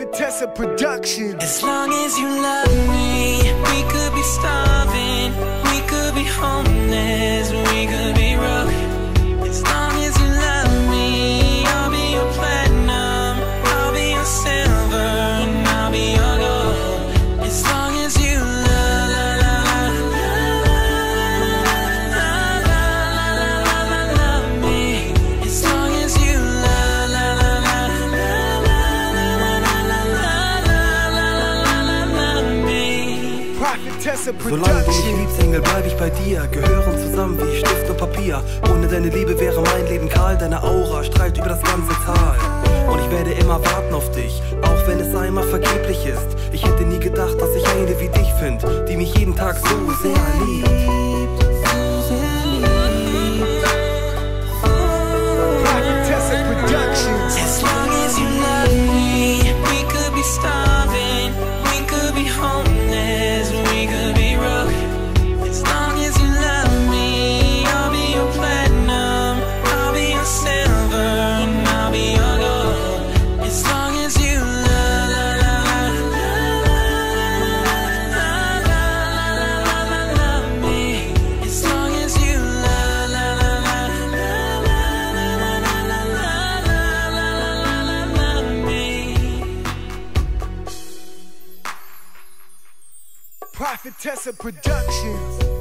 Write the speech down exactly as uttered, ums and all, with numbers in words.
Prophetessa Production. As long as you love me, we could be starving, we could be homeless, we could be broke. As long as you love me, I'll be your platinum, I'll be your silver, and I'll be your gold. As long as you love, love, love, love, love, love me. As long as you love, love, love, love, love, love, love me. Prophetessa Solange du mich Production. liebst, Engel, bleib ich bei dir. Gehören zusammen wie Stift und Papier. Ohne deine Liebe wäre mein Leben kahl. Deine Aura strahlt über das ganze Tal. Und ich werde immer warten auf dich, auch wenn es einmal vergeblich ist. Ich hätte nie gedacht, dass ich eine wie dich finde, die mich jeden Tag so sehr liebt. Prophetessa Production. As long as you love me, we could be starving, we could be homeless, we could be broke. As long as you love me, I'll be your platinum, I'll be your silver, and I'll be your gold. As long as you love, love, love, love, love, love me. As long as you love, love, love, love, love, love me. Prophetessa Production.